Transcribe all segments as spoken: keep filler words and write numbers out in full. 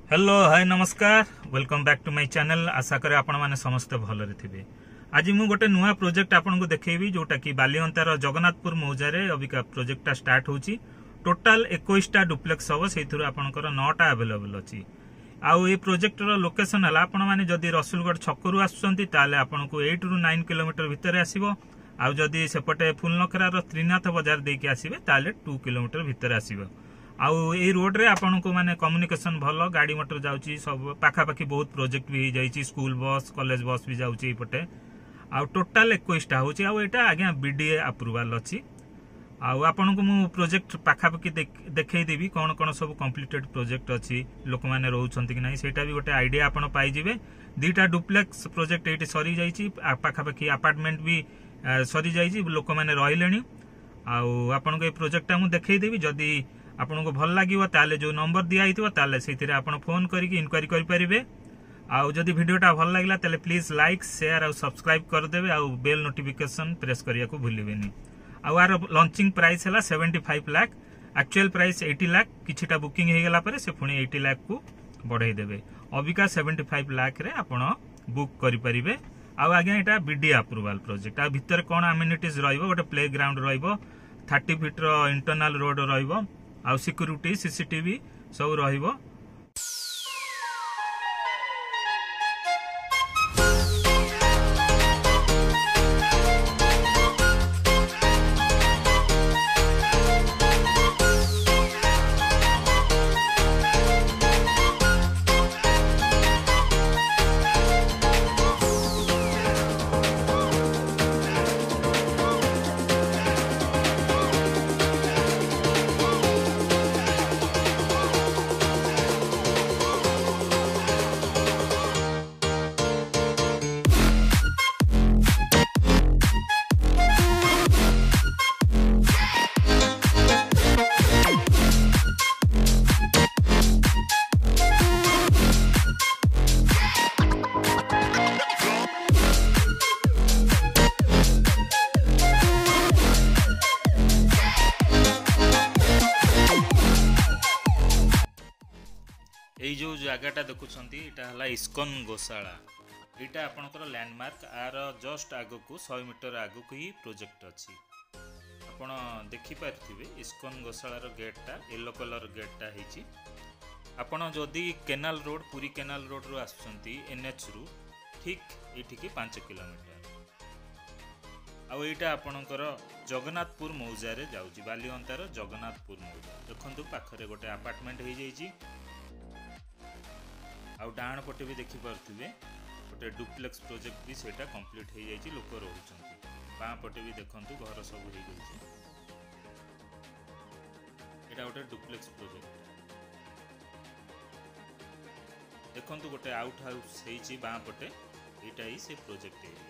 Hello hi नमस्कार welcome back to my channel. आशा करे आपण माने समस्त भलरे थिबे। आज मु गोटे नुआ प्रोजेक्ट आपन को देखेबी जोटा कि बालियंतार जगन्नाथपुर मौजारे अबिका प्रोजेक्टटा स्टार्ट होची। टोटल इक्कीस टा डुप्लेक्स हबो, सेइथुर आपनकर नौ टा अवेलेबल अछि। आउ ए प्रोजेक्ट रो लोकेशन हला आपण माने जदी रसुलगढ़ छकरू आसुचंती ताले आपन को आठ रु नौ किलोमीटर भितर आसीबो। आउ जदी सेपटे फुलनखरा रो त्रिनाथ बाजार देके आसीबे ताले दो किलोमीटर भितर आसीबो। आउ ए रोड रे आपन को माने कम्युनिकेशन भलो, गाड़ी मोटर जाउची, सब पाखा पाखी बहुत प्रोजेक्ट भी जाइची, स्कूल बस कॉलेज बस भी जाउची पटे। आउ टोटल इक्कीस टा होची। आउ एटा आज्ञा बीडीए अप्रूवल अछि। आउ आपन को मु प्रोजेक्ट पाखा पाखी देखै देबी कोन कोन सब कंप्लीटेड प्रोजेक्ट अछि, लोक माने रहउछंती कि नै सेटा भी गोटे आईडिया आपन पाई जिवे। दुटा डुप्लेक्स प्रोजेक्ट एटी सरी जाइची, पाखा पाखी अपार्टमेंट भी सरी जाइची, लोक माने रहिलेनी। आउ आपन को ए प्रोजेक्ट मु देखै देबी। जदी आपन को भल लागिवो ताले जो नंबर दिया हितबो ताले सेतिरे आपन फोन करिकि इंक्वायरी करि परिबे। आउ जदी वीडियोटा भल लागिला ताले प्लीज लाइक शेयर आउ सब्सक्राइब कर देबे। आउ बेल नोटिफिकेशन प्रेस करिया को भूलिबेनी। आउ आर लॉन्चिंग प्राइस हला पचहत्तर लाख, एक्चुअल प्राइस अस्सी लाख। किछिटा बुकिंग हे गेला परे से पुणी अस्सी लाख को बढ़ाई देबे। अबिका पचहत्तर लाख रे आपन बुक करि परिबे। आउ आगे एटा बीडीए अप्रूवल प्रोजेक्ट। आ भितर कोन अम्यूनिटीज रहइबो, गोटे प्ले ग्राउंड रहइबो, तीस फीट रो इंटरनल रोड रहइबो, आउ सिक्यूरिटी सीसीटीवी सब रहिबो। এই जो जगहटा देखुछंती इटा हला इस्कन गोशाला। एटा आपनकर लैंडमार्क। आर जस्ट आगो को सौ मीटर आगो को ही प्रोजेक्ट अछि। आपण देखि पारथिबे इस्कन गोशाला रो गेटटा येलो कलर गेटटा हिची। आपण जदी canal road Puri canal road रो आछंती एनएच रु ठीक एठी की पाँच किलोमीटर। आ एटा आपनकर जगन्नाथपुर मौजा रे जाउची, बालियंतार जगन्नाथपुर मौजा। देखंतु पाखरे गोटे अपार्टमेंट हे जाईची। आउ डाण पटे भी देखि पारथिबे गोटे डुप्लेक्स प्रोजेक्ट भी सेटा कंप्लीट हो जाइछि, लोक रहउछंती। बाँ पटे भी देखंतु घर सब हो जाइछि। एटा गोटे डुप्लेक्स प्रोजेक्ट। देखंतु गोटे आउट हाउस हेछि बाँ पटे, एटा ही से प्रोजेक्ट एरिया।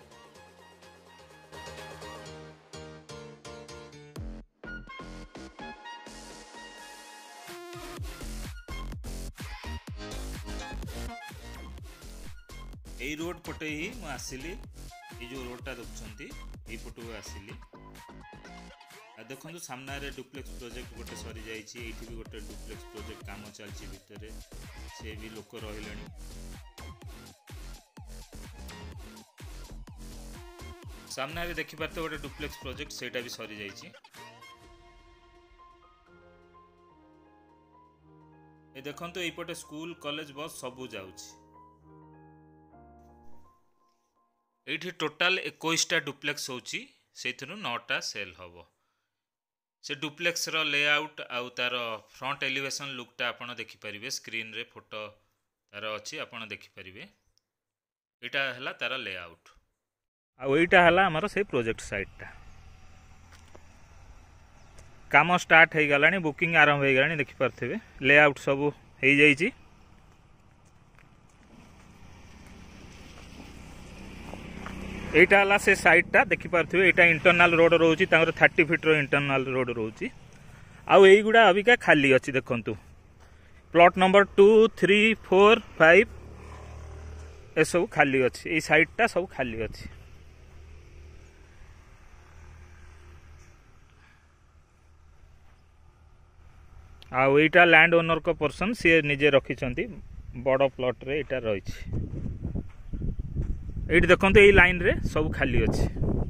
এই रोड पटे ही मु आसिली। ये जो रोडटा देखुछंती ए पटो आसिली। आ देखंतु सामना रे डुप्लेक्स प्रोजेक्ट गोटे सरी जाइछि। एठी भी गोटे डुप्लेक्स प्रोजेक्ट काम चलछि भितरे, से भी लोक रहिलेनी। सामना रे देखि पारते गोटे डुप्लेक्स प्रोजेक्ट सेटा भी सरी जाइछि। ए देखंतु ए पटे स्कूल कॉलेज बस सब जाउछि। एठी टोटल इक्कीस टा डुप्लेक्स होची, सेथुरु नौ टा सेल हबो। से डुप्लेक्स रो लेआउट आउ तार फ्रंट एलिवेशन लुकटा आपण देखि परिबे। स्क्रीन रे फोटो तार अछि, आपण देखि परिबे। एटा हला तार लेआउट। आ एटा हला हमर से प्रोजेक्ट साइटटा काम स्टार्ट हे गलानी, बुकिंग आरंभ हे गलानी। देखि परथिबे लेआउट सब हे जाईची। एटा हला से साइडटा देखि पारथिबे। एटा इंटरनल रोड रहउची, तांगर तीस फीट रो इंटरनल रोड रहउची। आउ एई गुडा अबिका खाली अछि। देखंतु प्लॉट नंबर दो तीन चार पाँच ए सब खाली अछि। एई साइडटा सब खाली अछि। आउ एटा लैंड ओनर को पर्सन सी निजे रखिछंती बड़ प्लॉट रे इटा रही ये देखो ये लाइन रे सब खाली अच्छे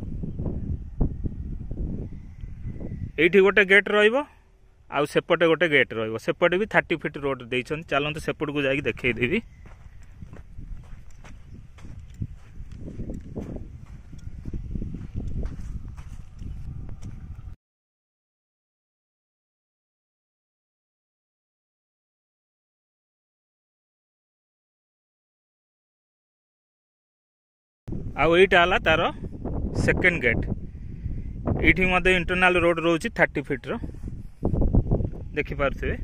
ये गोटे गेट रहिबो आउ सेपटे गोटे गेट रहिबो सेपटे भी थर्टी फिट रोड देइछन चलंतु सेपट को जाके देखै देबी आउ एटा हला तार सेकेंड गेट ये मध्य इंटरनल रोड रोचे थर्टी फिट रो देखिपे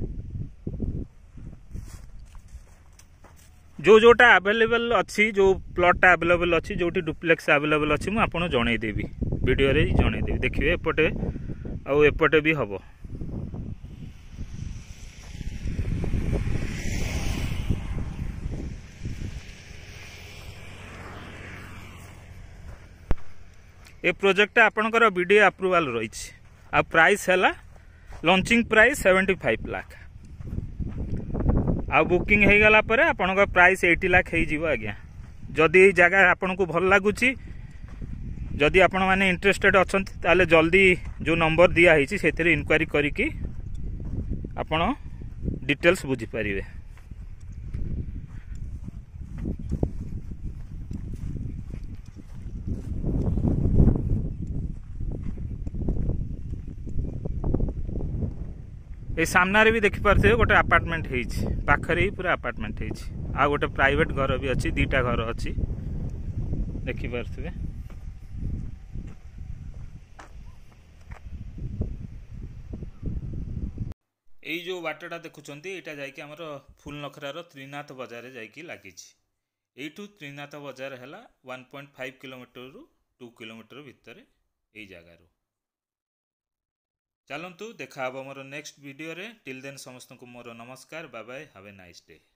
जो जोटा अवेलेबल अच्छी जो प्लॉटा अवेलेबल अच्छी जो डुप्लेक्स अवेलेबल अच्छी मुझे आपको जनईदेवी वीडियो रे जनईदेवी देखिए एपटे आउ एपटे भी हम ए प्रोजेक्ट आपणकर बीडीए अप्रूवाल रही आ प्राइस है launching price seventy five lakh आ बुकिंग हो गला पर आपन प्राइस एटी लाख हो आज्ञा जदि जगह आपन को भल लगुच जदि आपण माने इंटरेस्टेड अच्छा ताले जल्दी जो नंबर दिखाई से इनक्वारी करिकी आपण डिटेल्स बुझी पारिबे। ये सामने भी देखिपे गोटे अपार्टमेंट पाखरे ही पूरा अपार्टमेंट आ गोटे प्राइवेट घर भी अच्छी दीटा घर अच्छी देखिपे यही जो बाटटा देखुंत यहाँ जामर फुल नखरार त्रिनाथ बजार जाकि लगी यू त्रिनाथ बजार है वन पॉइंट फाइव किलोमीटर रु टू किलोमीटर भितर यही जगार चलतु देखा मोर नेक्स्ट वीडियो रे टिल देन समस्त को मोर नमस्कार bye bye have a nice day.